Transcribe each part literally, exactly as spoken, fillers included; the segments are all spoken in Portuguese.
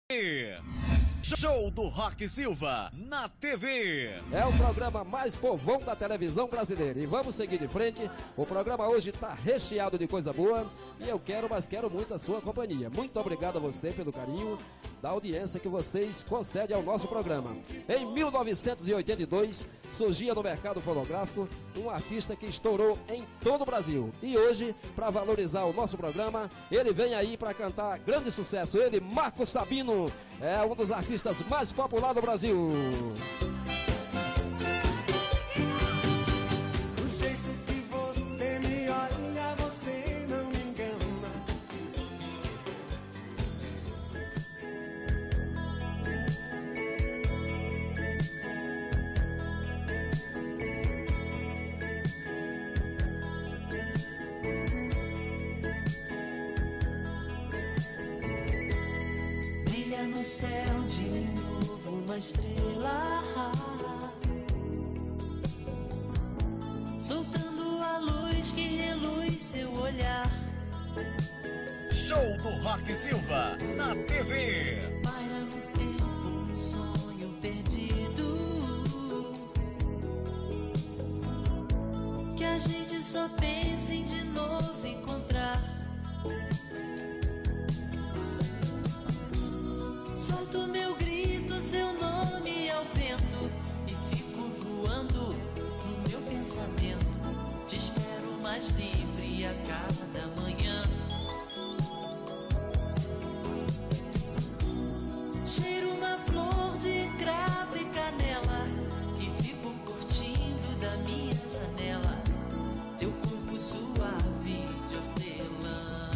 Show do Rock Silva na T V. É o programa mais povão da televisão brasileira. E vamos seguir de frente. O programa hoje está recheado de coisa boa. E eu quero, mas quero muito a sua companhia. Muito obrigado a você pelo carinho da audiência que vocês concedem ao nosso programa. Em mil novecentos e oitenta e dois, surgia no mercado fonográfico um artista que estourou em todo o Brasil. E hoje, para valorizar o nosso programa, ele vem aí para cantar grande sucesso. Ele, Marcos Sabino, é um dos artistas mais populares do Brasil. Do jeito que você me olha, você não me engana. Brilha no céu de novo uma estrela, soltando a luz que reluz seu olhar. Show do Rock Silva na T V. Paira no tempo um sonho perdido, que a gente só pensa em de novo encontrar. Solto meu grito, seu nome ao vento, e fico voando no meu pensamento. Te espero mais livre a cada manhã. Cheiro uma flor de cravo e canela, e fico curtindo da minha janela teu corpo suave de hortelã.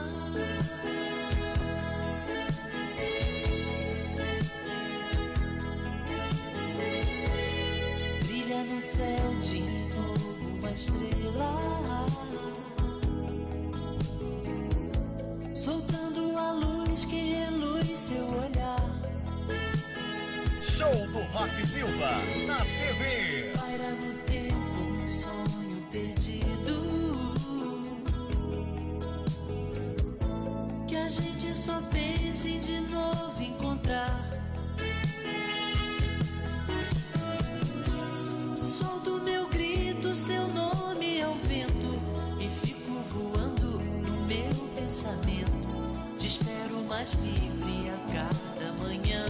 Brilha no céu de novo uma estrela, soltando a luz que reluz seu olhar. Show do Rock Silva na T V. Paira no tempo um sonho perdido, que a gente só pensa em de novo encontrar. Solto meu grito, seu nome ao vento, e fico voando no meu pensamento. Te espero mais livre a cada manhã.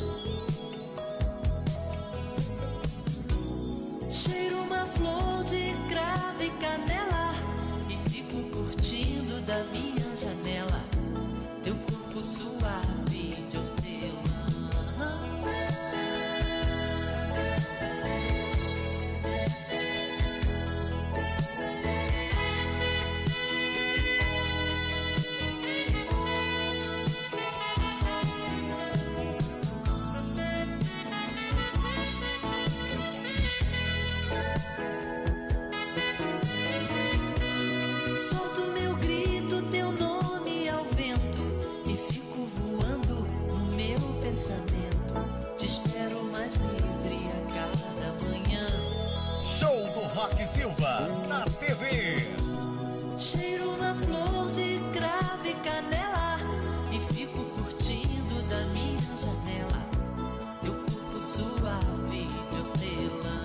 Cheiro uma flor de cravo e canela, e fico curtindo da minha janela teu corpo suave de hortelã. Solto meu grito, teu nome ao vento, e fico voando no meu pensamento. Te espero mais livre a cada manhã. Show do Rock Silva na T V. Cheiro uma flor de cravo e canela, e fico curtindo da minha janela teu corpo suave de hortelã.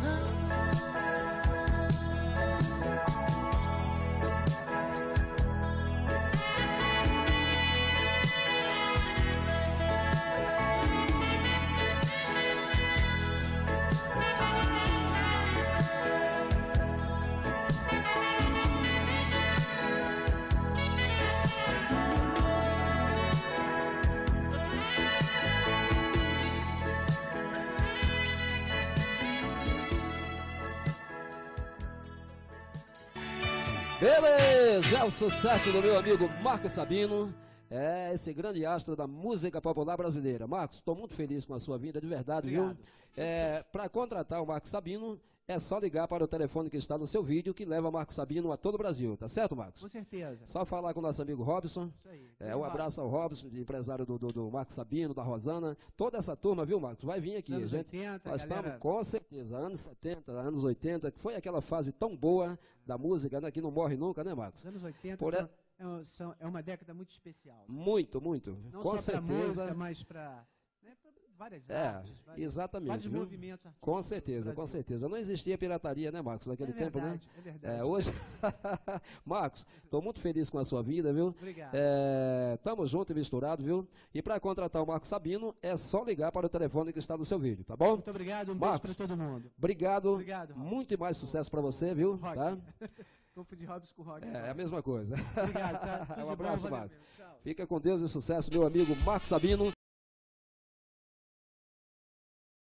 Beleza, é o sucesso do meu amigo Marcos Sabino. É esse grande astro da música popular brasileira. Marcos, estou muito feliz com a sua vinda, de verdade, Obrigado. viu? É, para contratar o Marcos Sabino, é só ligar para o telefone que está no seu vídeo, que leva Marcos Sabino a todo o Brasil, tá certo, Marcos? Com certeza. Só falar com o nosso amigo Robson. Isso aí. É, um abraço ao Robson, de empresário do, do, do Marcos Sabino, da Rosana. Toda essa turma, viu, Marcos? Vai vir aqui. Anos gente. oitenta, Nós galera... estamos, com certeza, anos setenta, anos oitenta, que foi aquela fase tão boa da música, né? Que não morre nunca, né, Marcos? Os anos oitenta Por são... é, são, é uma década muito especial. Né? Muito, muito. Não Com só para certeza. música, mas para né, várias É, artes, vários, exatamente. vários viu? movimentos artísticos. Com do certeza, com Brasil. certeza. Não existia pirataria, né, Marcos, naquele é tempo, né? verdade, É verdade. É, hoje, Marcos, estou muito feliz com a sua vida, viu? Obrigado. É, tamo junto e misturado, viu? E para contratar o Marcos Sabino, é só ligar para o telefone que está no seu vídeo, tá bom? Muito obrigado, um Marcos, beijo para todo mundo. Obrigado. Obrigado, Robson. Muito e mais sucesso para você, viu? Rock. Tá? Confundi Robson com Rock. É, é a mesma coisa. Obrigado, tá? Tudo Um de bom, abraço, valeu Marcos. mesmo. Tchau. Fica com Deus e sucesso, meu amigo Marcos Sabino.